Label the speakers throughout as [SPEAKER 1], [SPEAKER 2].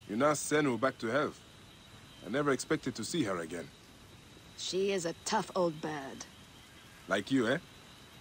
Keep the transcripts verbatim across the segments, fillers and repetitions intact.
[SPEAKER 1] You nursed Senu back to health. I never expected to see her again.
[SPEAKER 2] She is a tough old bird.
[SPEAKER 1] Like you, eh?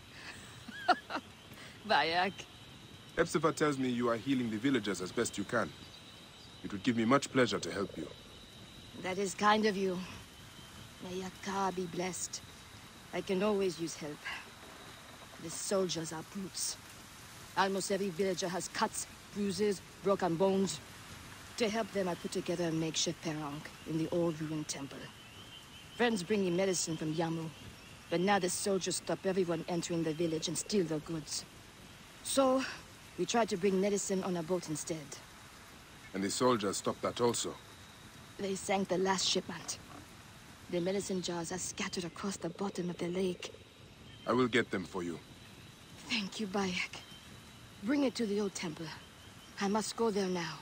[SPEAKER 2] Bayek.
[SPEAKER 1] Hepzibah tells me you are healing the villagers as best you can. It would give me much pleasure to help you.
[SPEAKER 2] That is kind of you. May Yaka be blessed. I can always use help. The soldiers are brutes. Almost every villager has cuts, bruises, broken bones. To help them, I put together a makeshift perang in the old ruined temple. Friends bring me medicine from Yamu, but now the soldiers stop everyone entering the village and steal their goods. So, we tried to bring medicine on a boat instead.
[SPEAKER 1] And the soldiers stopped that also?
[SPEAKER 2] They sank the last shipment. The medicine jars are scattered across the bottom of the lake.
[SPEAKER 1] I will get them for you.
[SPEAKER 2] Thank you, Bayek. Bring it to the old temple. I must go there now.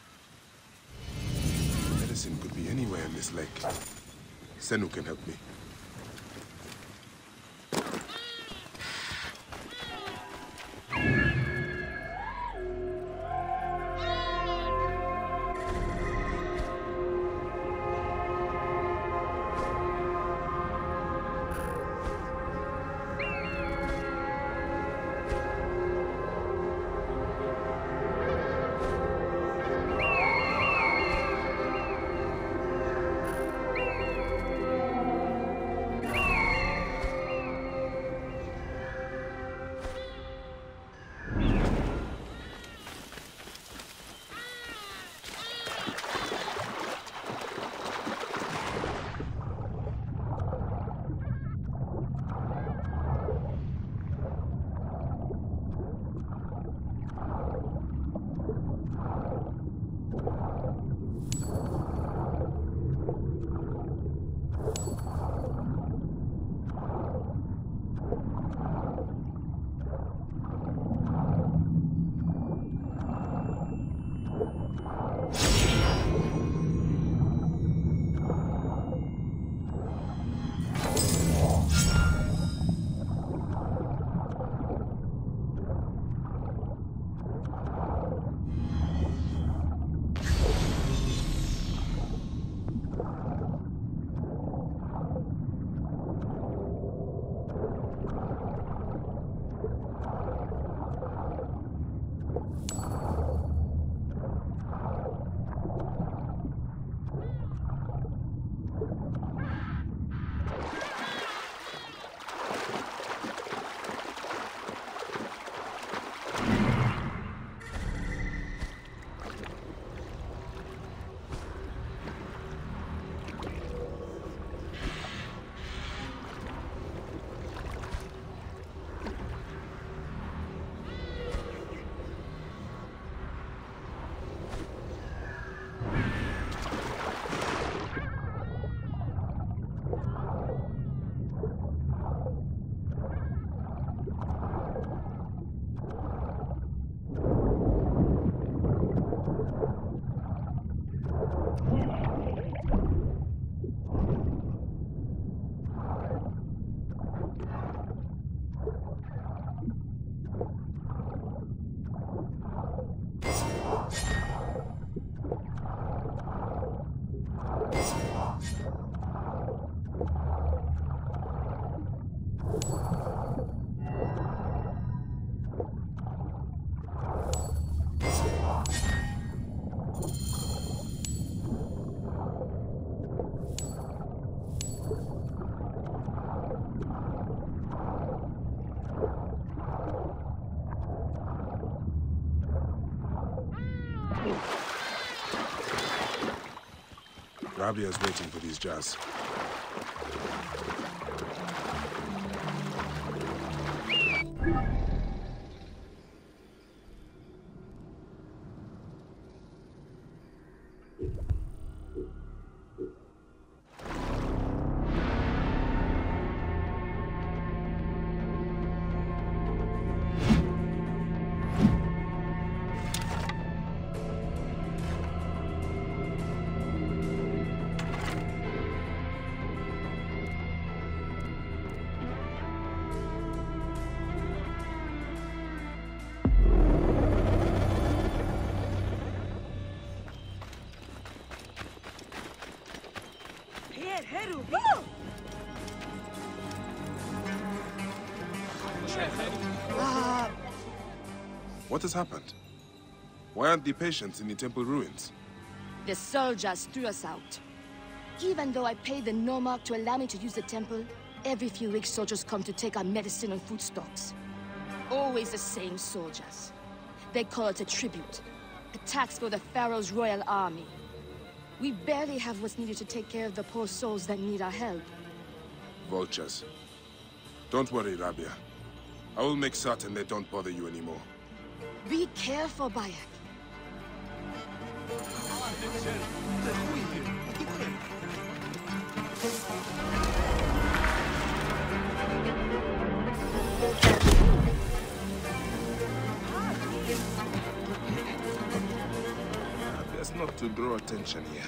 [SPEAKER 1] Medicine could be anywhere in this lake. Senu can help me. Rabia's waiting for these jars.
[SPEAKER 2] Ah,
[SPEAKER 1] What has happened? Why aren't the patients in the temple ruins?
[SPEAKER 2] the soldiers threw us out. Even though I paid the Nomarch to allow me to use the temple, every few weeks soldiers come to take our medicine and food stocks. Always the same soldiers. They call it a tribute. A tax for the Pharaoh's royal army. We barely have what's needed to take care of the poor souls that need our help.
[SPEAKER 1] Vultures. Don't worry, Rabia. I will make certain they don't bother you anymore.
[SPEAKER 2] Be careful, Bayek.
[SPEAKER 1] Best not to draw attention here.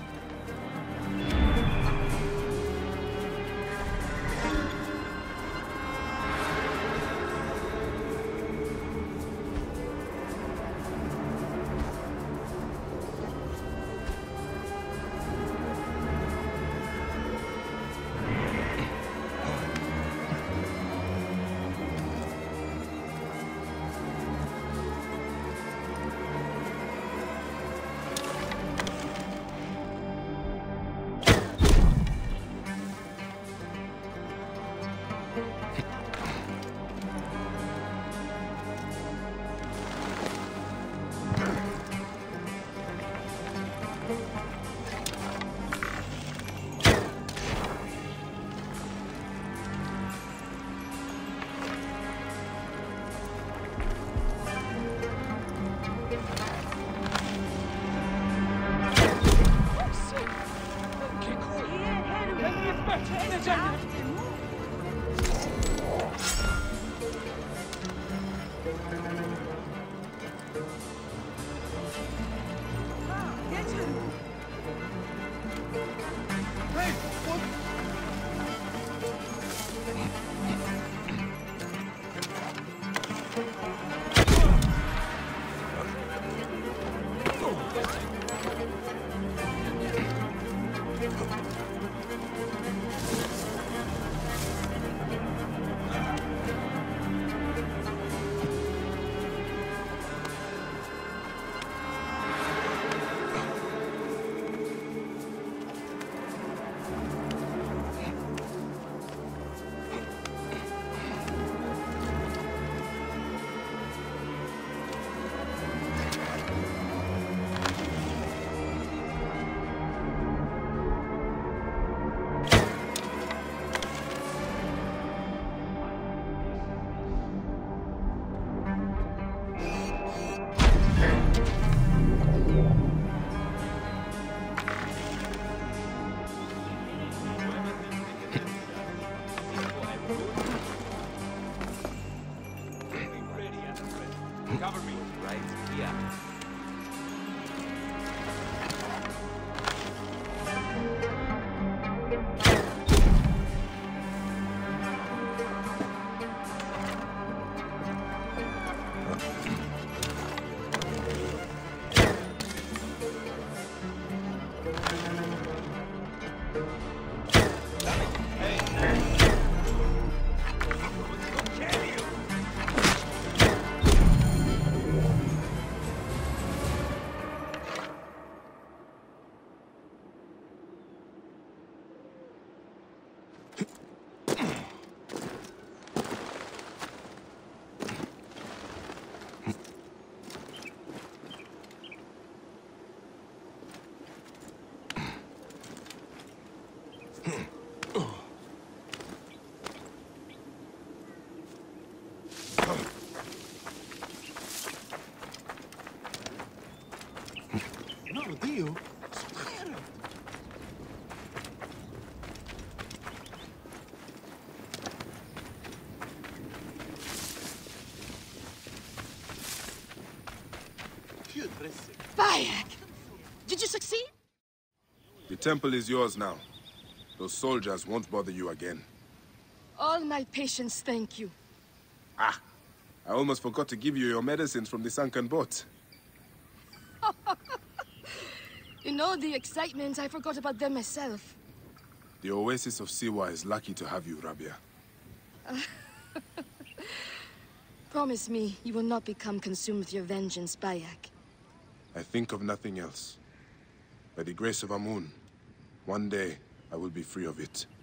[SPEAKER 3] Cover me. Right here.
[SPEAKER 4] No, Dio.
[SPEAKER 2] Bayek! Did you succeed?
[SPEAKER 1] The temple is yours now. Those soldiers won't bother you again.
[SPEAKER 2] All my patients thank you.
[SPEAKER 1] Ah! I almost forgot to give you your medicines from the sunken boat.
[SPEAKER 2] In all the excitement, I forgot about them myself.
[SPEAKER 1] The Oasis of Siwa is lucky to have you, Rabia.
[SPEAKER 2] Promise me you will not become consumed with your vengeance, Bayek.
[SPEAKER 1] I think of nothing else. By the grace of Amun, one day I will be free of it.